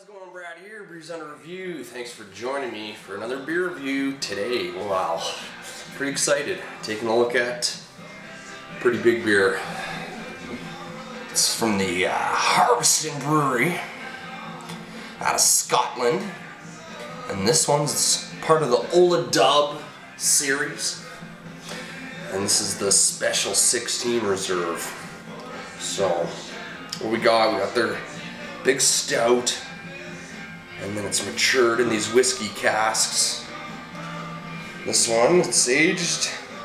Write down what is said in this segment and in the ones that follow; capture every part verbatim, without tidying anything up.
going? Brad here, Brews Under Review. Thanks for joining me for another beer review today. Wow, pretty excited. Taking a look at a pretty big beer. It's from the uh, Harvesting Brewery out of Scotland. And this one's part of the Ola Dub series. And this is the Special sixteen Reserve. So, what we got? We got their big stout, and then it's matured in these whiskey casks. This one, it's aged,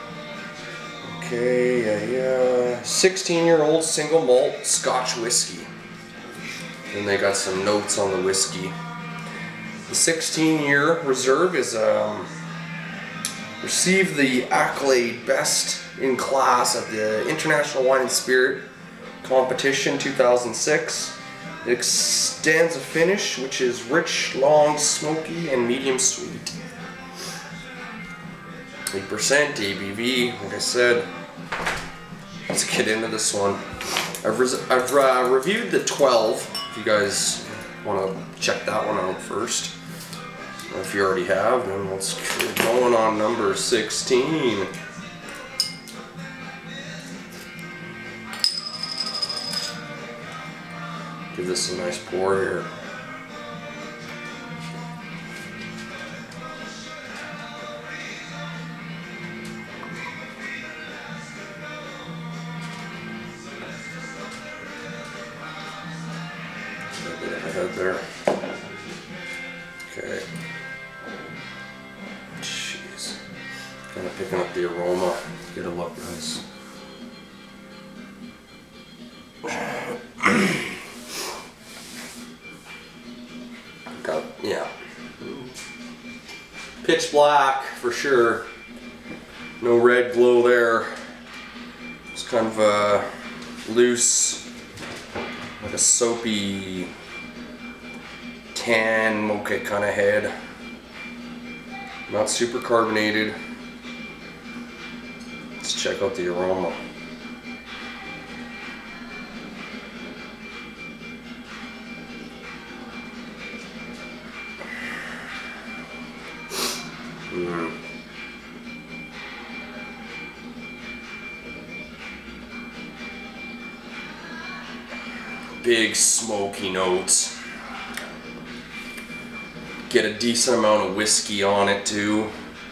okay, yeah, yeah, sixteen year old single malt Scotch whiskey. And they got some notes on the whiskey. The sixteen year reserve is um, received the accolade Best in Class at the International Wine and Spirit Competition two thousand six. It stands a finish which is rich, long, smoky, and medium sweet. eight percent A B V, like I said. Let's get into this one. I've, I've uh, reviewed the twelve, if you guys want to check that one out first. If you already have, then let's get going on number sixteen. Give this a nice pour here. A bit of a head there. Okay. Jeez. Kind of picking up the aroma. Get a look, guys. Got, yeah, pitch black for sure. No red glow there. It's kind of a loose, like a soapy tan mocha kind of head. Not super carbonated. Let's check out the aroma. Mm. Big smoky notes. Get a decent amount of whiskey on it too.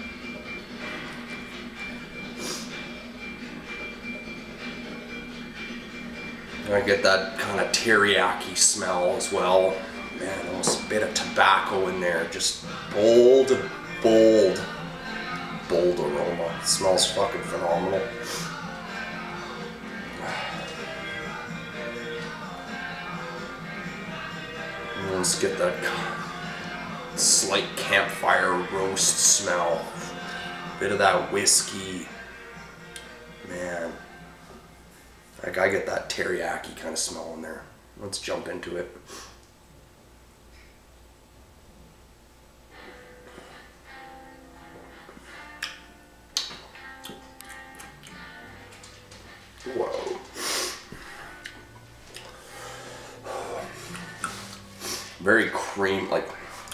I get that kind of teriyaki smell as well. Man, almost a bit of tobacco in there. Just bold. Bold, bold aroma. It smells fucking phenomenal. And let's get that slight campfire roast smell. Bit of that whiskey. Man, like I get that teriyaki kind of smell in there. Let's jump into it. Whoa. Very cream, like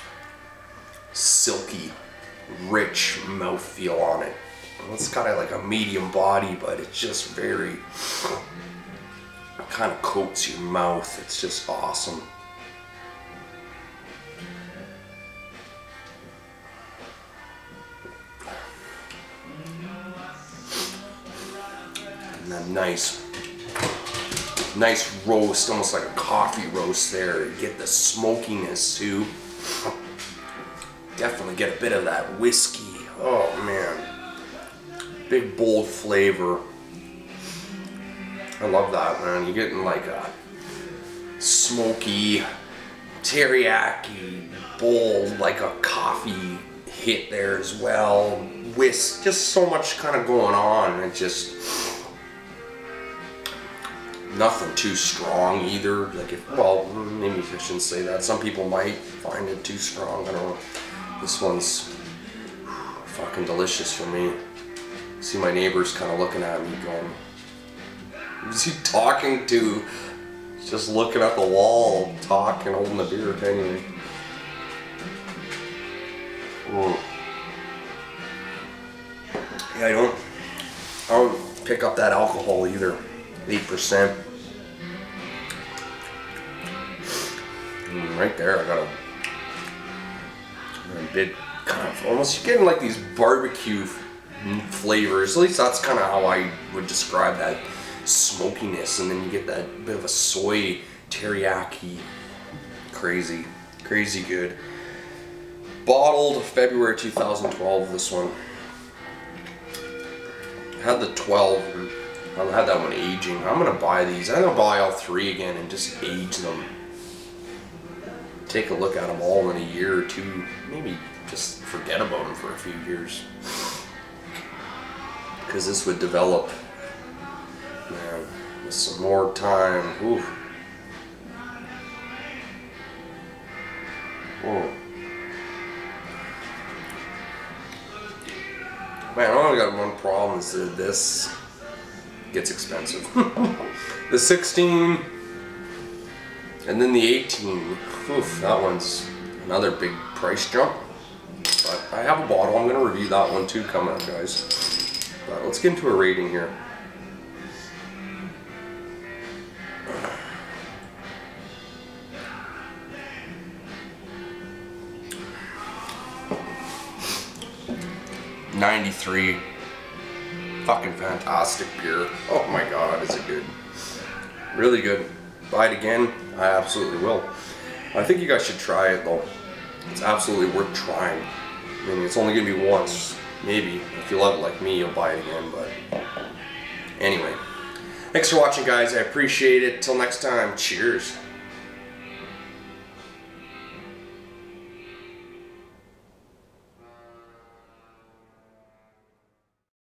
silky, rich mouthfeel on it. It's got a, like a medium body, but it's just very, kind of coats your mouth. It's just awesome. And that nice, nice roast, almost like a coffee roast there. You get the smokiness too. Definitely get a bit of that whiskey. Oh man, big bold flavor. I love that, man. You're getting like a smoky, teriyaki, bold, like a coffee hit there as well. Whisk, just so much kind of going on. It just nothing too strong either. Like if, well, maybe I shouldn't say that. Some people might find it too strong. I don't know. This one's fucking delicious for me. See my neighbors kind of looking at me going, is he talking to Just looking at the wall, talking, holding the beer. Anyway. Mm. Yeah, I don't. I don't pick up that alcohol either. Eight percent. Mm, right there, I got a, a bit kind of almost. You're getting like these barbecue flavors. At least that's kind of how I would describe that smokiness, and then you get that bit of a soy teriyaki. Crazy, crazy good. Bottled February two thousand twelve. This one. I had the twelve. I had that one aging. I'm gonna buy these. I'm gonna buy all three again and just age them. Take a look at them all in a year or two. Maybe just forget about them for a few years. Because this would develop, man, with some more time. Ooh. Whoa. Man, I only got one problem is that this gets expensive. The sixteen and then the eighteen. Oof, that one's another big price jump. But I have a bottle. I'm going to review that one too coming up, guys. But let's get into a rating here. ninety-three. Fucking fantastic beer. Oh my god, is it good. Really good. Buy it again? I absolutely will. I think you guys should try it though. It's absolutely worth trying. I mean, it's only gonna be once. Maybe. If you love it like me, you'll buy it again, but anyway. Thanks for watching, guys. I appreciate it. Till next time, cheers.